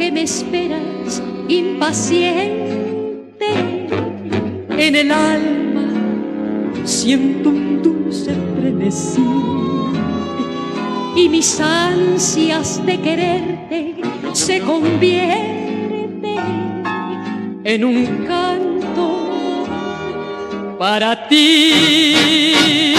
que me esperas impaciente. En el alma siento un dulce frenesí y mis ansias de quererte se convierten en un canto para ti.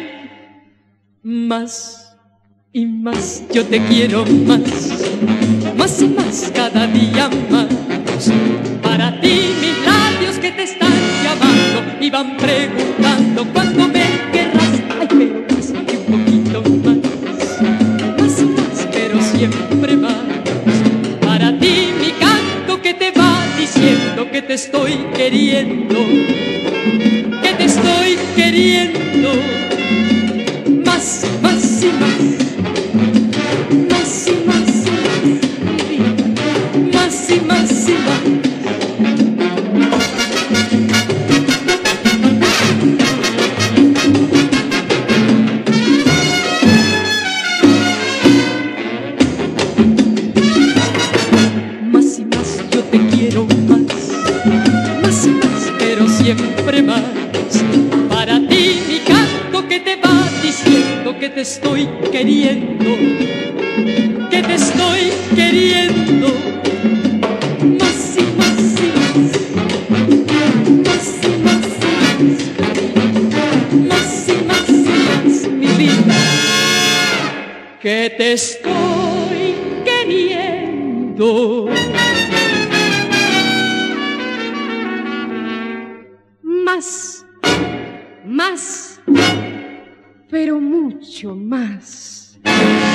Más y más yo te quiero, más y más cada día más. Para ti mis labios que te están llamando y van preguntando cuándo me querrás. Ay, pero más y un poquito más y más, pero siempre más. Para ti mi canto que te va diciendo que te estoy queriendo, que te estoy queriendo. Más, más y más, más y más y más, más y más y más. Más y más yo te quiero más y más, pero siempre más. Para ti mi canto que te va diciendo que te estoy queriendo, que te estoy queriendo. Más y más y más, más y más y más, más y más y más, mi vida, que te estoy queriendo. Más, más, pero mucho más.